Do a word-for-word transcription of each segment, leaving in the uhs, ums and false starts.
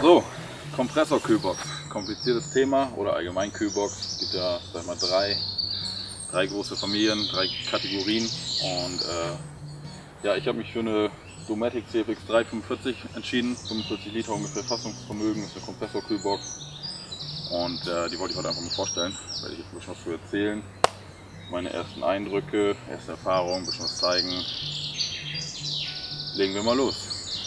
So, Kompressor-Kühlbox. Kompliziertes Thema oder allgemein Kühlbox. Es gibt ja, sag mal, drei, drei große Familien, drei Kategorien. Und äh, ja, ich habe mich für eine Dometic C F X drei fünfundvierzig entschieden. fünfundvierzig Liter ungefähr Fassungsvermögen, ist eine Kompressor-Kühlbox. Und äh, die wollte ich heute einfach mal vorstellen. Da werde ich jetzt ein bisschen was zu erzählen. Meine ersten Eindrücke, erste Erfahrungen, ein bisschen was zeigen. Legen wir mal los.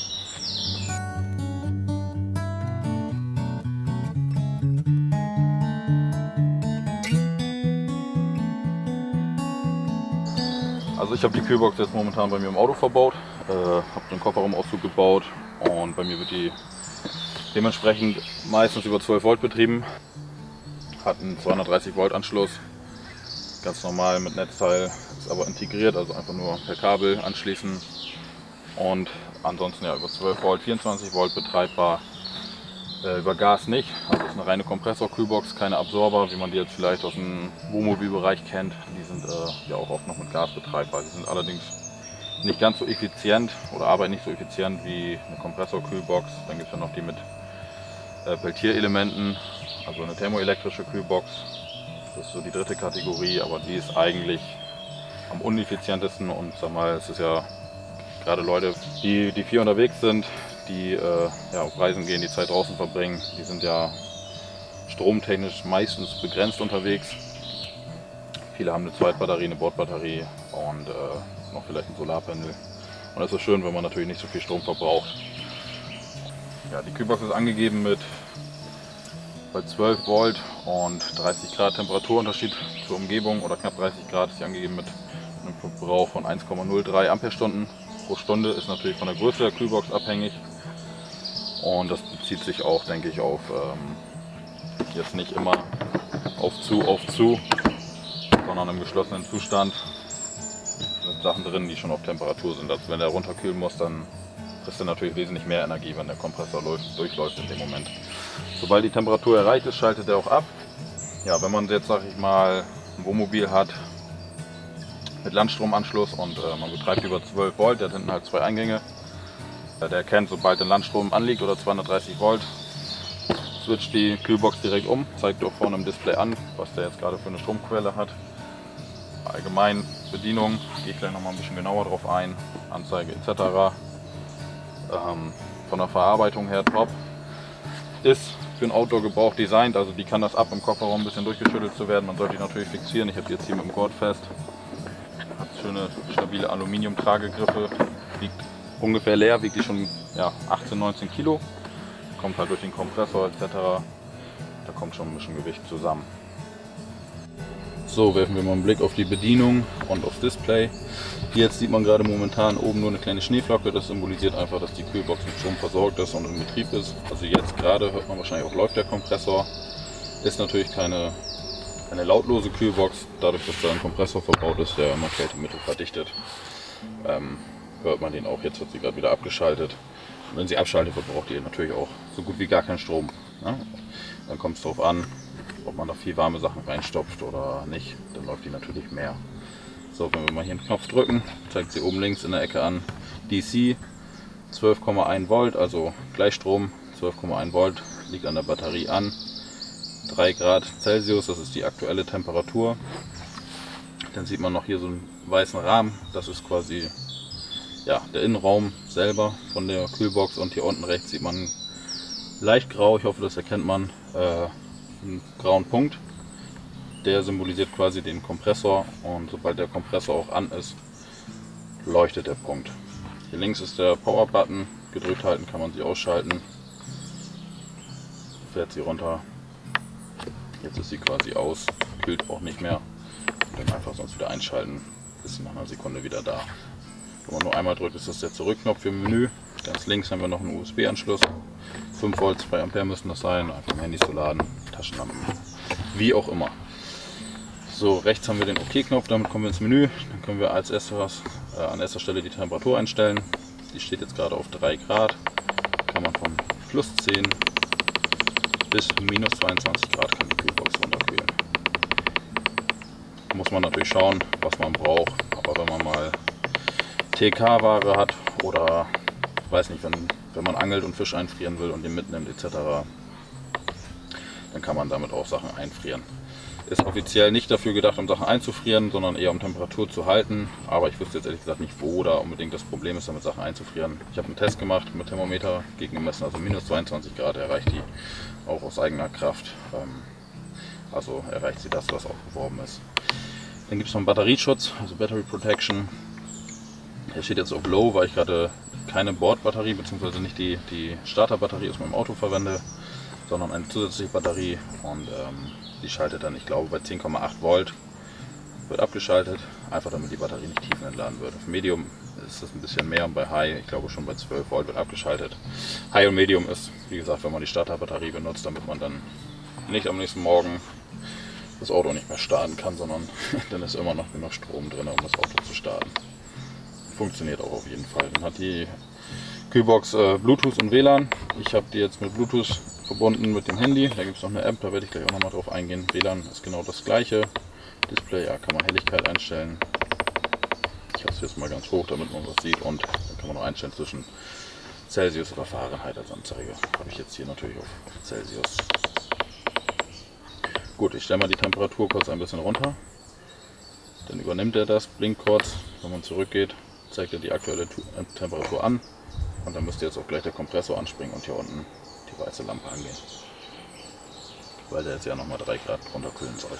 Also ich habe die Kühlbox jetzt momentan bei mir im Auto verbaut, äh, habe den Kofferraumauszug gebaut und bei mir wird die dementsprechend meistens über zwölf Volt betrieben. Hat einen zweihundertdreißig Volt Anschluss, ganz normal mit Netzteil, ist aber integriert, also einfach nur per Kabel anschließen. Und ansonsten ja über zwölf Volt, vierundzwanzig Volt betreibbar, äh, über Gas nicht. Also ist eine reine Kompressor-Kühlbox, keine Absorber, wie man die jetzt vielleicht aus dem Wohnmobilbereich kennt. Die sind äh, ja auch oft noch mit Gas betreibbar. Die sind allerdings nicht ganz so effizient oder arbeiten nicht so effizient wie eine Kompressor-Kühlbox. Dann gibt es ja noch die mit äh, Peltierelementen, also eine thermoelektrische Kühlbox. Das ist so die dritte Kategorie, aber die ist eigentlich am uneffizientesten und sag mal, es ist ja gerade Leute, die, die viel unterwegs sind, die äh, ja, auf Reisen gehen, die Zeit draußen verbringen, die sind ja stromtechnisch meistens begrenzt unterwegs. Viele haben eine Zweitbatterie, eine Bordbatterie und äh, noch vielleicht ein Solarpanel. Und das ist schön, wenn man natürlich nicht so viel Strom verbraucht. Ja, die Kühlbox ist angegeben mit bei zwölf Volt und dreißig Grad Temperaturunterschied zur Umgebung oder knapp dreißig Grad ist sie angegeben mit einem Verbrauch von eins Komma null drei Ampere-Stunden pro Stunde, ist natürlich von der Größe der Kühlbox abhängig und das bezieht sich auch, denke ich, auf ähm, jetzt nicht immer auf zu, auf zu, sondern im geschlossenen Zustand sind Sachen drin, die schon auf Temperatur sind. Also wenn der runterkühlen muss, dann kriegst du natürlich wesentlich mehr Energie, wenn der Kompressor läuft, durchläuft in dem Moment. Sobald die Temperatur erreicht ist, schaltet er auch ab. Ja, wenn man jetzt, sag ich mal, ein Wohnmobil hat mit Landstromanschluss und äh, man betreibt über zwölf Volt, der hat hinten halt zwei Eingänge. Äh, der erkennt, sobald der Landstrom anliegt oder zweihundertdreißig Volt, switcht die Kühlbox direkt um, zeigt auch vorne im Display an, was der jetzt gerade für eine Stromquelle hat. Allgemein Bedienung, gehe ich gleich noch mal ein bisschen genauer drauf ein, Anzeige et cetera. Ähm, von der Verarbeitung her top. Ist für ein Outdoor-Gebrauch designt, also die kann das ab im Kofferraum ein bisschen durchgeschüttelt zu werden. Man sollte die natürlich fixieren, ich habe die jetzt hier mit dem Gurt fest. Hat schöne stabile Aluminium-Tragegriffe, wiegt ungefähr leer, wiegt die schon ja, achtzehn, neunzehn Kilo. Kommt halt durch den Kompressor et cetera. Da kommt schon ein bisschen Gewicht zusammen. So, werfen wir mal einen Blick auf die Bedienung und aufs Display. Hier jetzt sieht man gerade momentan oben nur eine kleine Schneeflocke. Das symbolisiert einfach, dass die Kühlbox mit Strom versorgt ist und in Betrieb ist. Also jetzt gerade hört man wahrscheinlich auch, läuft der Kompressor. Ist natürlich keine, keine lautlose Kühlbox. Dadurch, dass da ein Kompressor verbaut ist, der immer Kältemittel verdichtet, ähm, hört man den auch. Jetzt wird sie gerade wieder abgeschaltet. Und wenn sie abschaltet wird, braucht ihr natürlich auch so gut wie gar keinen Strom. Ja? Dann kommt es darauf an, ob man da viel warme Sachen reinstopft oder nicht, dann läuft die natürlich mehr. So, wenn wir mal hier einen Knopf drücken, zeigt sie oben links in der Ecke an, D C, zwölf Komma eins Volt, also Gleichstrom, zwölf Komma eins Volt, liegt an der Batterie an, drei Grad Celsius, das ist die aktuelle Temperatur. Dann sieht man noch hier so einen weißen Rahmen, das ist quasi ja, der Innenraum selber von der Kühlbox und hier unten rechts sieht man leicht grau, ich hoffe, das erkennt man, äh, einen grauen Punkt. Der symbolisiert quasi den Kompressor und sobald der Kompressor auch an ist, leuchtet der Punkt. Hier links ist der Power-Button, gedrückt halten kann man sie ausschalten. Fährt sie runter. Jetzt ist sie quasi aus, kühlt auch nicht mehr. Und dann einfach sonst wieder einschalten, ist nach einer Sekunde wieder da. Wenn man nur einmal drückt, ist das der Zurückknopf für Menü. Ganz links haben wir noch einen U S B-Anschluss. fünf Volt, zwei Ampere müssen das sein, einfach um Handys zu laden, Taschenlampen, wie auch immer. So, rechts haben wir den OK-Knopf, damit kommen wir ins Menü. Dann können wir als erstes äh, an erster Stelle die Temperatur einstellen. Die steht jetzt gerade auf drei Grad. Kann man von plus zehn bis minus zweiundzwanzig Grad kann die Kühlbox runterkühlen. Muss man natürlich schauen, was man braucht. Aber wenn man mal T K-Ware hat oder weiß nicht, wenn wenn man angelt und Fisch einfrieren will und den mitnimmt et cetera, dann kann man damit auch Sachen einfrieren. Ist offiziell nicht dafür gedacht, um Sachen einzufrieren, sondern eher um Temperatur zu halten. Aber ich wüsste jetzt ehrlich gesagt nicht, wo da unbedingt das Problem ist, damit Sachen einzufrieren. Ich habe einen Test gemacht mit Thermometer gegengemessen, also minus zweiundzwanzig Grad erreicht die auch aus eigener Kraft. Also erreicht sie das, was auch beworben ist. Dann gibt es noch einen Batterieschutz, also Battery Protection. Der steht jetzt auf Low, weil ich gerade keine Bordbatterie bzw. nicht die, die Starterbatterie aus meinem Auto verwende, sondern eine zusätzliche Batterie, und ähm, die schaltet dann, ich glaube, bei zehn Komma acht Volt wird abgeschaltet, einfach damit die Batterie nicht tiefenentladen wird. Auf Medium ist das ein bisschen mehr und bei High, ich glaube schon bei zwölf Volt wird abgeschaltet. High und Medium ist, wie gesagt, wenn man die Starterbatterie benutzt, damit man dann nicht am nächsten Morgen das Auto nicht mehr starten kann, sondern dann ist immer noch genug Strom drin, um das Auto zu starten. Funktioniert auch auf jeden Fall. Dann hat die Kühlbox äh, Bluetooth und W L A N. Ich habe die jetzt mit Bluetooth verbunden mit dem Handy. Da gibt es noch eine App, da werde ich gleich auch nochmal drauf eingehen. W L A N ist genau das gleiche. Display, ja, kann man Helligkeit einstellen. Ich habe es jetzt mal ganz hoch, damit man was sieht, und dann kann man noch einstellen zwischen Celsius oder Fahrenheit als Anzeige. Habe ich jetzt hier natürlich auf Celsius. Gut, ich stelle mal die Temperatur kurz ein bisschen runter. Dann übernimmt er das, blinkt kurz. Wenn man zurückgeht, zeigt er die aktuelle Temperatur an. Und dann müsste jetzt auch gleich der Kompressor anspringen und hier unten die weiße Lampe angehen. Weil der jetzt ja nochmal drei Grad runterkühlen soll.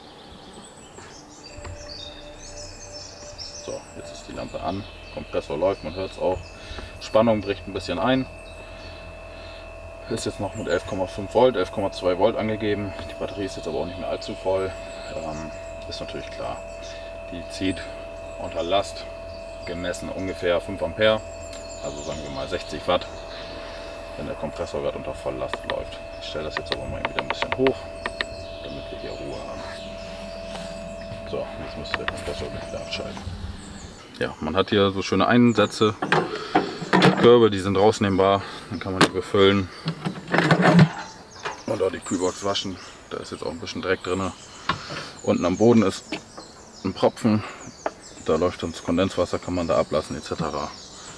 So, jetzt ist die Lampe an. Kompressor läuft, man hört es auch. Spannung bricht ein bisschen ein. Ist jetzt noch mit elf Komma fünf Volt, elf Komma zwei Volt angegeben. Die Batterie ist jetzt aber auch nicht mehr allzu voll. Ähm, ist natürlich klar. Die zieht unter Last gemessen ungefähr fünf Ampere, also sagen wir mal sechzig Watt, wenn der Kompressor gerade unter Volllast läuft. Ich stelle das jetzt aber mal wieder ein bisschen hoch, damit wir hier Ruhe haben. So, jetzt müsste der Kompressor wieder abschalten. Ja, man hat hier so schöne Einsätze, Körbe, die sind rausnehmbar, dann kann man die befüllen und auch die Kühlbox waschen. Da ist jetzt auch ein bisschen Dreck drin. Unten am Boden ist ein Propfen, da läuft dann das Kondenswasser, kann man da ablassen et cetera.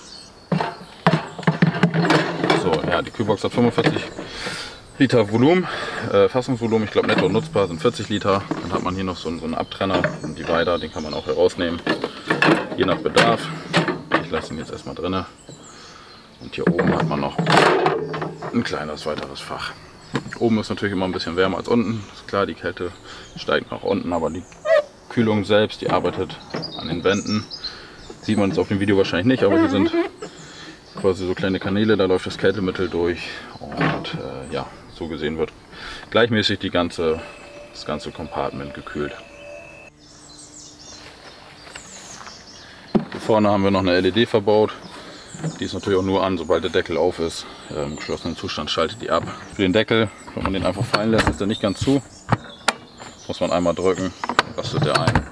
So, ja, die Kühlbox hat fünfundvierzig Liter Volumen, äh, Fassungsvolumen, ich glaube netto nutzbar sind vierzig Liter. Dann hat man hier noch so einen, so einen Abtrenner, einen Divider, den kann man auch herausnehmen, je nach Bedarf. Ich lasse ihn jetzt erstmal drin. Und hier oben hat man noch ein kleines weiteres Fach. Oben ist natürlich immer ein bisschen wärmer als unten, ist klar, die Kälte steigt nach unten, aber die Kühlung selbst, die arbeitet an den Wänden. Sieht man jetzt auf dem Video wahrscheinlich nicht, aber hier sind quasi so kleine Kanäle, da läuft das Kältemittel durch, und äh, ja, so gesehen wird gleichmäßig die ganze, das ganze Compartment gekühlt. Hier vorne haben wir noch eine L E D verbaut. Die ist natürlich auch nur an, sobald der Deckel auf ist. Im geschlossenen Zustand schaltet die ab. Für den Deckel, wenn man den einfach fallen lässt, ist der nicht ganz zu. Muss man einmal drücken, dann rastet der ein.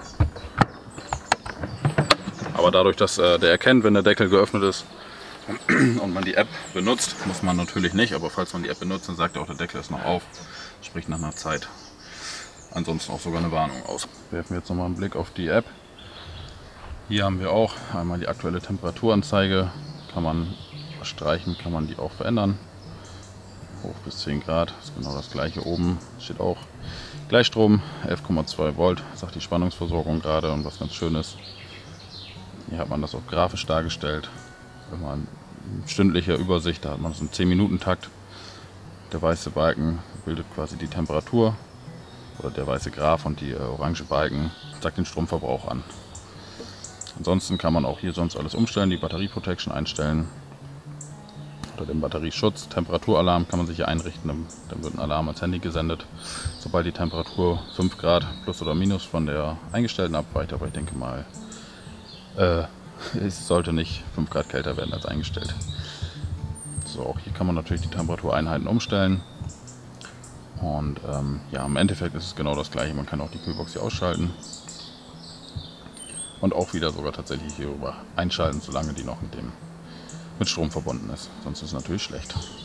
Aber dadurch, dass äh, der erkennt, wenn der Deckel geöffnet ist und man die App benutzt, muss man natürlich nicht, aber falls man die App benutzt, dann sagt er auch, der Deckel ist noch auf. Sprich nach einer Zeit. Ansonsten auch sogar eine Warnung aus. Wir werfen jetzt nochmal einen Blick auf die App. Hier haben wir auch einmal die aktuelle Temperaturanzeige. Kann man streichen, kann man die auch verändern. Hoch bis zehn Grad, ist genau das gleiche. Oben steht auch Gleichstrom, elf Komma zwei Volt, sagt die Spannungsversorgung gerade. Und was ganz schön ist, hier hat man das auch grafisch dargestellt. Wenn man stündliche Übersicht, da hat man so einen zehn Minuten Takt. Der weiße Balken bildet quasi die Temperatur, oder der weiße Graph, und die äh, orange Balken sagt den Stromverbrauch an. Ansonsten kann man auch hier sonst alles umstellen, die Batterie Protection einstellen oder den Batterieschutz. Temperaturalarm kann man sich hier einrichten, dann, dann wird ein Alarm ans Handy gesendet, sobald die Temperatur fünf Grad plus oder minus von der eingestellten abweicht, aber ich denke mal, äh, es sollte nicht fünf Grad kälter werden als eingestellt. So, auch hier kann man natürlich die Temperatureinheiten umstellen. Und ähm, ja, im Endeffekt ist es genau das gleiche, man kann auch die Kühlbox hier ausschalten. Und auch wieder sogar tatsächlich hierüber einschalten, solange die noch mit dem mit Strom verbunden ist. Sonst ist es natürlich schlecht.